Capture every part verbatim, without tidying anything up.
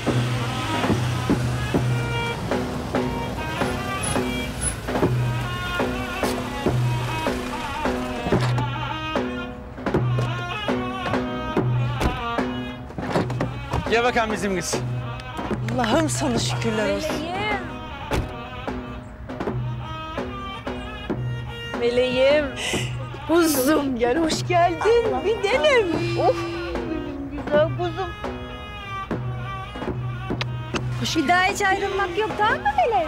Gel bakalım bizim kız. Allah'ım sana şükürler olsun. Meleğim. Kuzum gel, hoş geldin. Allah bir denem. Of. Güzel kuzum. Hoş Bir daha hiç ayrılmak yok, tamam mı Meleğim?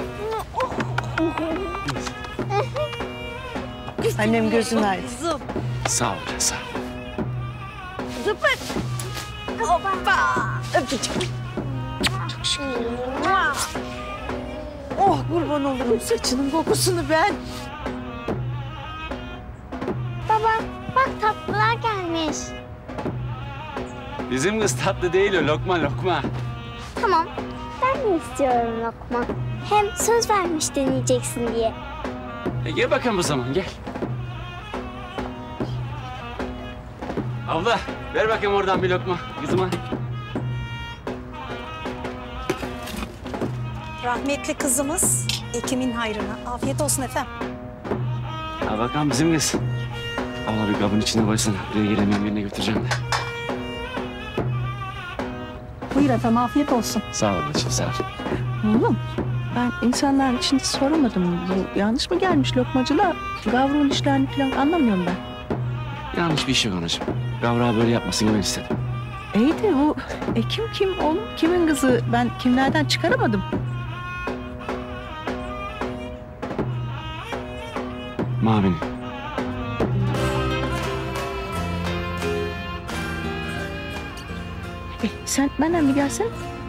Annem gözün aydın. Kuzum. Sağ ol, sağ ol. Zıpır. Hoppa. Öpücük. Çok şükür. Oh kurban olurum saçının kokusunu ben. Baba bak tatlılar gelmiş. Bizim kız tatlı değil o, lokma lokma. Tamam ben de istiyorum lokma. Hem söz vermiş deneyeceksin diye. E gel bakalım o zaman, gel. Abla, ver bakayım oradan bir lokma kızıma. Rahmetli kızımız Ekim'in hayrına. Afiyet olsun efendim. Ha bakalım bizim kız. Abla bir kabın içine koysana. Buraya gelemiyorum, yerine götüreceğim de. Buyur efendim, afiyet olsun. Sağ ol ablacığım, sağ ol. Oğlum ben insanların içinde soramadım. Bu yanlış mı gelmiş lokmacılar? Gavrul işlerini falan anlamıyorum ben. Yanlış bir iş yok anacığım. Gavrağı böyle yapmasını ben istedim. İyi de bu Ekim kim oğlum? Kimin kızı? Ben kimlerden çıkaramadım. Mavinin. E, sen benden bir gelsene.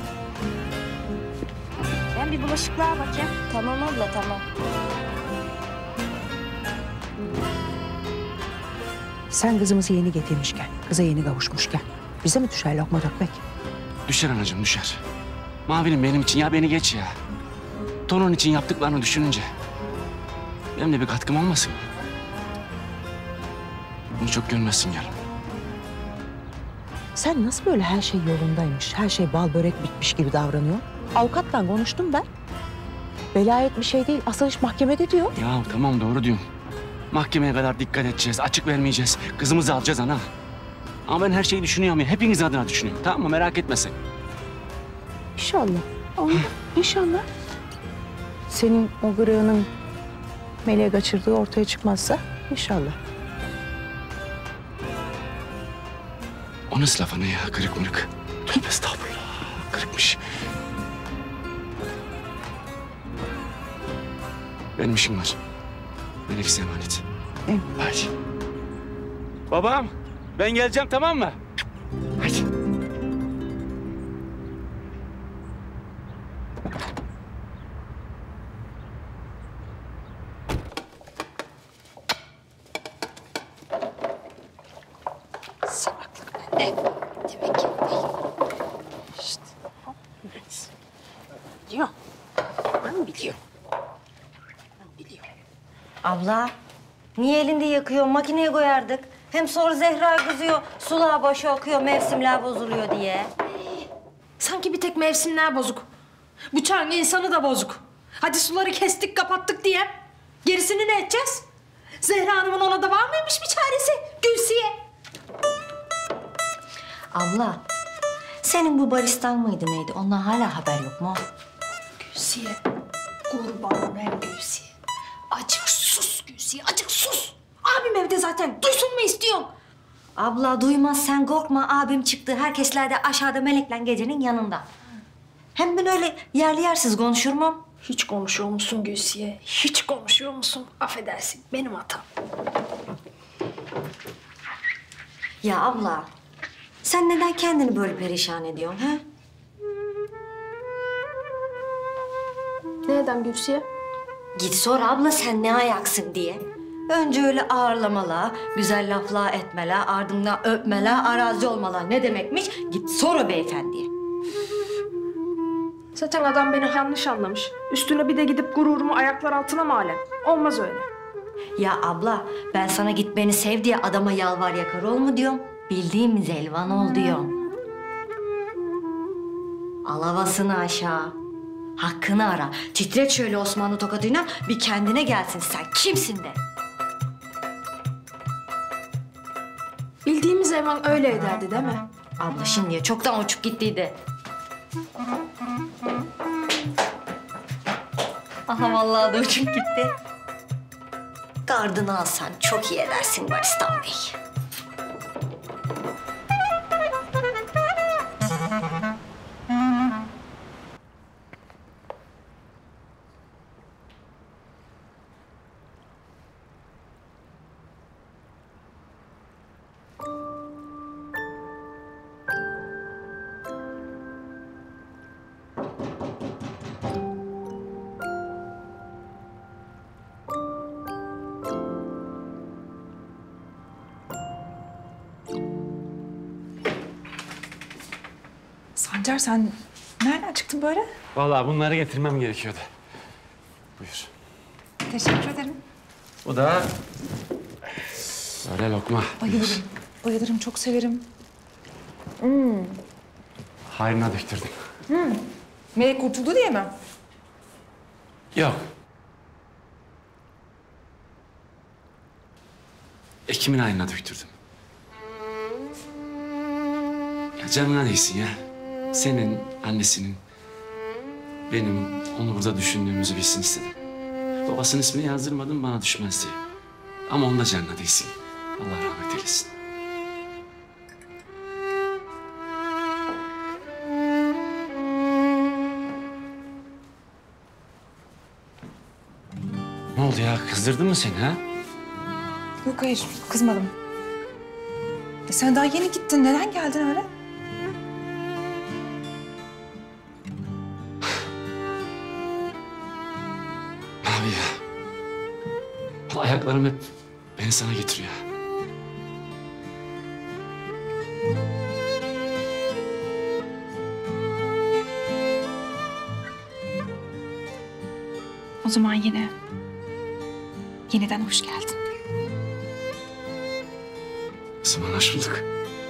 Ben bir bulaşıklığa bakayım. Tamam abla, tamam. Sen kızımızı yeni getirmişken, kıza yeni kavuşmuşken bize mi düşer lokma dökmek? Düşer anacığım, düşer. Mavinin benim için, ya beni geç ya. Tonun için yaptıklarını düşününce benim de bir katkım olmasın. Bunu çok görmezsin yarın. Sen nasıl böyle her şey yolundaymış, her şey bal börek bitmiş gibi davranıyor? Avukatla konuştum ben. Velayet bir şey değil, asıl iş mahkemede diyor. Ya tamam, doğru diyorsun. Mahkemeye kadar dikkat edeceğiz, açık vermeyeceğiz. Kızımızı alacağız ana. Ama ben her şeyi düşünüyorum ya, hepiniz adına düşünüyorum. Tamam mı? Merak etme sen. İnşallah. Allah, inşallah. Senin o gırığının meleğe kaçırdığı ortaya çıkmazsa inşallah. O nasıl laf ana ya? Kırık mırık. Tövbe estağfurullah. Kırıkmış. Benim işim var. Melek size emanet. Evet. Hadi. Babam, ben geleceğim, tamam mı? Hadi. Salaklık bende. Demek ki değil. İşte. Biliyor. Ben biliyorum. Ben biliyorum. Abla, niye elinde yakıyor? Makineye koyardık. Hem sonra Zehra kızıyor, sulağa başı akıyor, mevsimler bozuluyor diye. Sanki bir tek mevsimler bozuk. Bıçağın insanı da bozuk. Hadi suları kestik, kapattık diye. Gerisini ne edeceğiz? Zehra Hanım'ın ona da var mıymış bir çaresi? Gülsiye. Abla, senin bu baristan mıydı neydi? Ondan hala haber yok mu? Gülsiye, kurbanın hem Gülsiye. Acık sus Gülsiye, acık sus. Abim evde zaten, duysun mu istiyorsun? Abla duymaz, sen korkma. Abim çıktı, herkesler de aşağıda Melek'le gecenin yanında. Hem ben öyle yerli yersiz konuşur muyum? Hiç konuşuyor musun Gülsiye? Hiç konuşuyor musun? Affedersin, benim hatam. Ya abla, sen neden kendini böyle perişan ediyorsun ha? Neden Gülsiye? Git sor abla, sen ne ayaksın diye. Önce öyle ağırlamalar, güzel laflar etmeler, ardından öpmeler, arazi olmalar ne demekmiş? Git sor o beyefendiye. Zaten adam beni yanlış anlamış. Üstüne bir de gidip gururumu ayaklar altına mı alem? Olmaz öyle. Ya abla, ben sana git beni sev diye adama yalvar yakar ol mu diyorum? Bildiğim zelvan ol diyorum. Alavasını aşağı. Hakkını ara. Titret şöyle Osmanlı tokadıyla bir kendine gelsin sen. Kimsin de? Bildiğimiz Erman öyle ederdi değil mi? Abla şimdiye çoktan uçup gittiydi. Aha vallahi da uçup gitti. Gardını alsan çok iyi edersin Baristan Bey. Sancar sen nereden çıktın böyle? Vallahi bunları getirmem gerekiyordu. Buyur. Teşekkür ederim. Bu da böyle lokma. Bayılırım. Bayılırım, çok severim. Hayrına döktürdüm. Melek kurtuldu diye mi? Yok. Ekim'in hayrına döktürdüm. Ya canına değsin ya. Senin, annesinin, benim onu burada düşündüğümüzü bilsin istedim. Babasının ismini yazdırmadım bana düşmez diye. Ama onun da canına değsin. Allah rahmet eylesin. Ne oldu ya? Kızdırdın mı seni ha? Yok hayır, kızmadım. E sen daha yeni gittin, neden geldin öyle? Abi ya. Vallahi ayaklarım hep beni sana getiriyor. O zaman yine, yeniden hoş geldin. O zaman hoş bulduk.